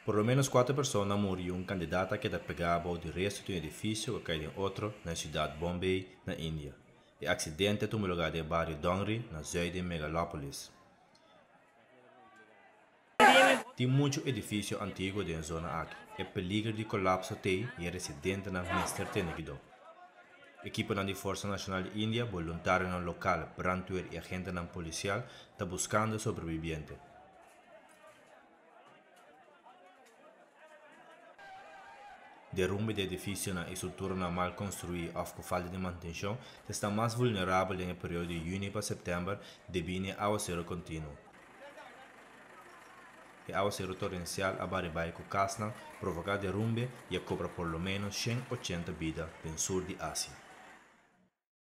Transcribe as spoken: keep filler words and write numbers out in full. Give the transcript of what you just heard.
Por lo menos quatro pessoas morreram um candidato que pegava o resto de um edifício que caiu em outro na cidade de Bombay, na Índia. O acidente tomou lugar no bairro Dongri, na zona de Megalópolis. Tem muitos edifícios antigos na zona aqui. É peligro de colapso tem e residentes na Mister Tenegido. Equipe da Força Nacional de Índia, voluntário no local, brandweer e agente policial está buscando sobreviventes. Derrumbe de edifício na estrutura mal construída ou com falta de manutenção está mais vulnerável no período de junho para setembro devido ao aguacero contínuo. O aguacero torrencial a Baribai com Kasna provoca derrumbe e cobra por lo menos cento e oitenta vidas no sul de Ásia.